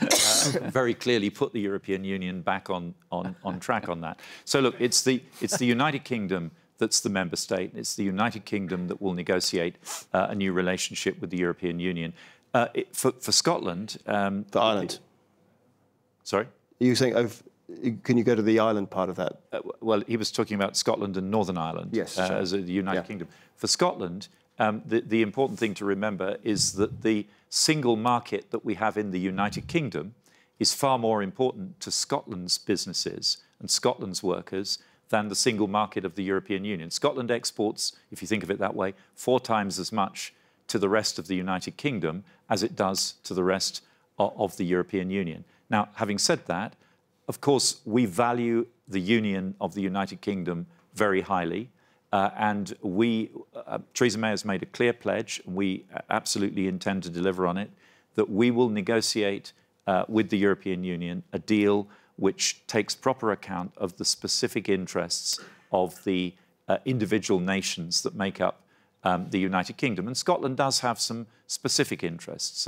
very clearly put the European Union back on track on that. So look, it's the United Kingdom that's the member state. It's the United Kingdom that will negotiate a new relationship with the European Union. For Scotland... for Ireland. Sorry? Are you saying... Can you go to the island part of that? Well, he was talking about Scotland and Northern Ireland, yes, sure. As the United Kingdom. For Scotland, the important thing to remember is that the single market that we have in the United Kingdom is far more important to Scotland's businesses and Scotland's workers than the single market of the European Union. Scotland exports, if you think of it that way, 4 times as much to the rest of the United Kingdom as it does to the rest of the European Union. Now, having said that, of course, we value the union of the United Kingdom very highly, and Theresa May has made a clear pledge, and we absolutely intend to deliver on it, that we will negotiate with the European Union a deal which takes proper account of the specific interests of the individual nations that make up the United Kingdom. And Scotland does have some specific interests.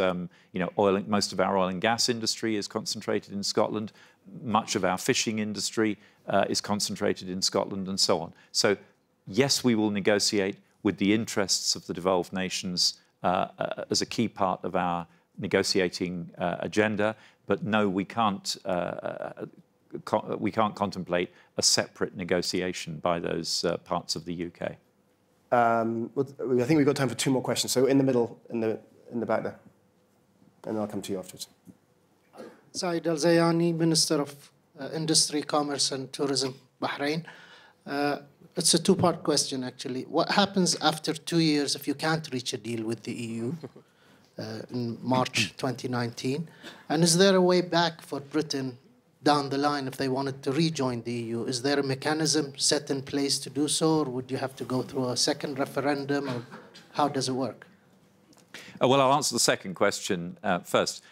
Most of our oil and gas industry is concentrated in Scotland. Much of our fishing industry is concentrated in Scotland, and so on. So, yes, we will negotiate with the interests of the devolved nations as a key part of our negotiating agenda. But no, we can't contemplate a separate negotiation by those parts of the UK. Well, I think we've got time for 2 more questions. So in the middle, in the back there, and I'll come to you afterwards. Saeed Al-Zayani, Minister of Industry, Commerce and Tourism, Bahrain. It's a 2-part question, actually. What happens after 2 years if you can't reach a deal with the EU in March 2019? And is there a way back for Britain down the line if they wanted to rejoin the EU? Is there a mechanism set in place to do so, or would you have to go through a second referendum, or how does it work? Well, I'll answer the second question first.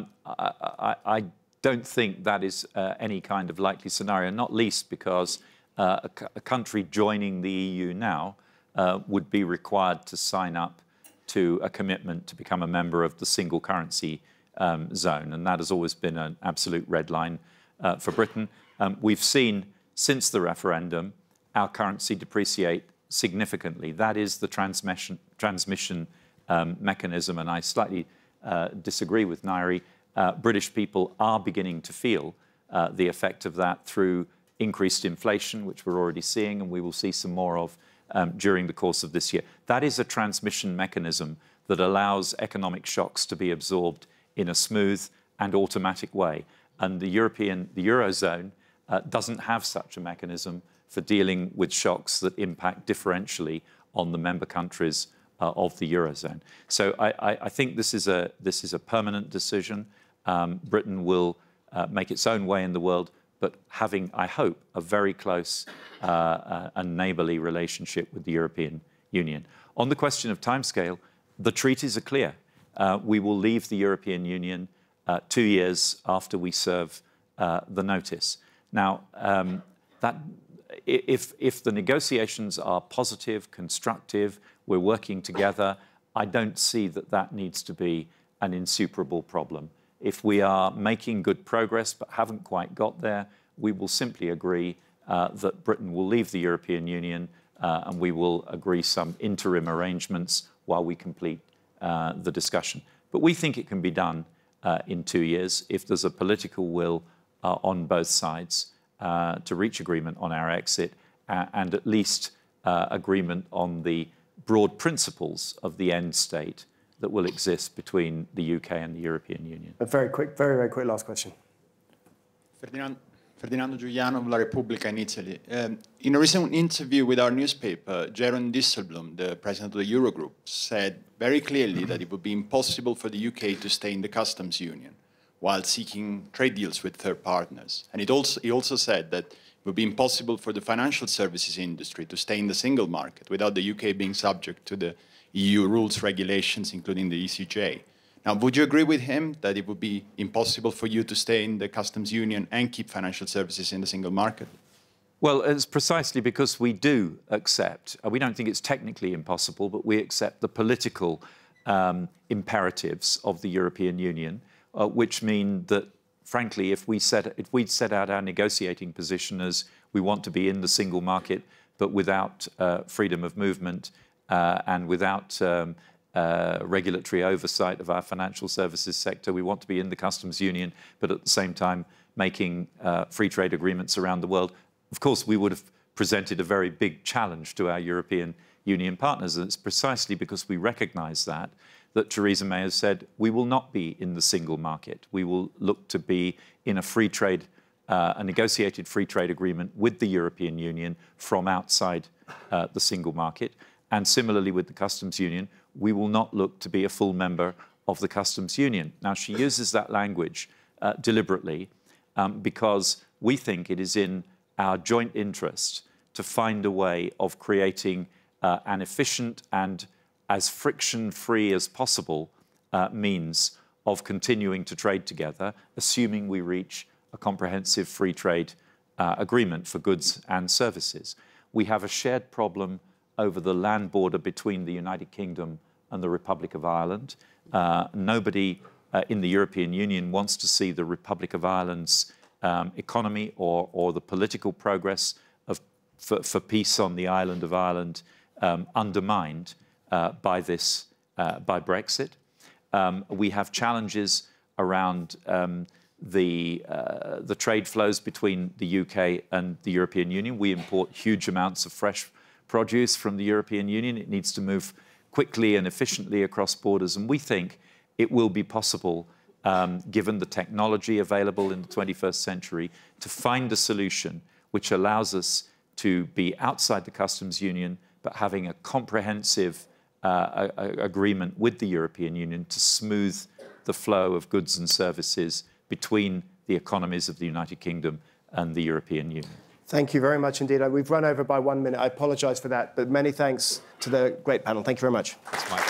I don't think that is any kind of likely scenario, not least because a country joining the EU now would be required to sign up to a commitment to become a member of the single currency zone, and that has always been an absolute red line for Britain. We've seen since the referendum our currency depreciate significantly. That is the transmission mechanism, and I slightly disagree with Ngaire. British people are beginning to feel the effect of that through increased inflation, which we're already seeing, and we will see some more of during the course of this year. That is a transmission mechanism that allows economic shocks to be absorbed in a smooth and automatic way. And the Eurozone doesn't have such a mechanism for dealing with shocks that impact differentially on the member countries of the Eurozone. So I think this is a permanent decision. Britain will make its own way in the world, but having, I hope, a very close and neighbourly relationship with the European Union. On the question of timescale, the treaties are clear. We will leave the European Union 2 years after we serve the notice. Now, if the negotiations are positive, constructive, we're working together, I don't see that needs to be an insuperable problem. If we are making good progress but haven't quite got there, we will simply agree that Britain will leave the European Union and we will agree some interim arrangements while we complete the discussion. But we think it can be done in 2 years if there's a political will on both sides to reach agreement on our exit and at least agreement on the broad principles of the end state that will exist between the UK and the European Union. A very quick, very quick last question. Ferdinando Giuliano of La Repubblica in Italy. In a recent interview with our newspaper, Jeroen Dijsselbloem, the president of the Eurogroup, said very clearly that it would be impossible for the UK to stay in the customs union while seeking trade deals with third partners. And he also said that it would be impossible for the financial services industry to stay in the single market without the UK being subject to the EU rules, regulations, including the ECJ. Now, would you agree with him that it would be impossible for you to stay in the customs union and keep financial services in the single market? Well, it's precisely because we do accept, we don't think it's technically impossible, but we accept the political imperatives of the European Union, which mean that, frankly, if we'd set out our negotiating position as we want to be in the single market, but without freedom of movement and without regulatory oversight of our financial services sector, we want to be in the customs union, but at the same time making free trade agreements around the world. Of course, we would have presented a very big challenge to our European Union partners, and it's precisely because we recognise that Theresa May has said we will not be in the single market. We will look to be in a free trade, a negotiated free trade agreement with the European Union from outside the single market. And similarly with the customs union, we will not look to be a full member of the customs union. Now, she uses that language deliberately because we think it is in our joint interest to find a way of creating an efficient and as friction-free as possible means of continuing to trade together, assuming we reach a comprehensive free trade agreement for goods and services. We have a shared problem over the land border between the United Kingdom and the Republic of Ireland. Nobody in the European Union wants to see the Republic of Ireland's economy or the political progress for peace on the island of Ireland undermined by Brexit. We have challenges around the trade flows between the UK and the European Union. We import huge amounts of fresh produce from the European Union. It needs to move quickly and efficiently across borders. And we think it will be possible, given the technology available in the 21st century, to find a solution which allows us to be outside the customs union, but having a comprehensive agreement with the European Union to smooth the flow of goods and services between the economies of the United Kingdom and the European Union. Thank you very much indeed. We've run over by 1 minute. I apologise for that, but many thanks to the great panel. Thank you very much. That's my pleasure.